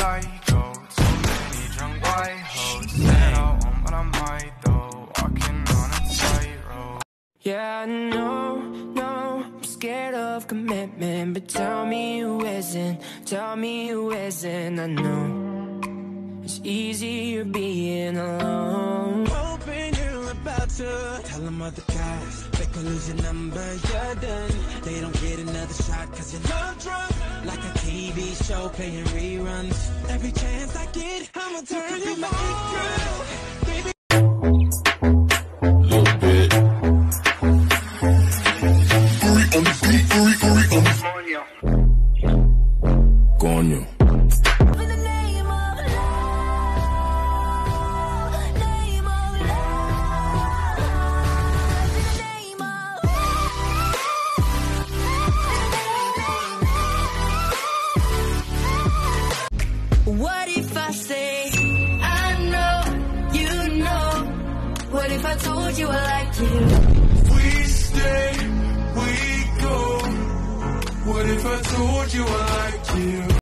psycho. Too many drunk white hoes. Said I won't, but I might though. Walking on a tightrope. Yeah, I know, I'm scared of commitment, but tell me who isn't, tell me who isn't. I know it's easier being alone. Hoping you're about to tell them other guys they could lose your number, you're done. They don't get another shot cause you're love drunk. Like a TV show playing reruns. Every chance I get, I'ma turn you my girl. Baby, little bit. Coño. What if I say, I know, you know? What if I told you I like you? We stay, we go. What if I told you I like you?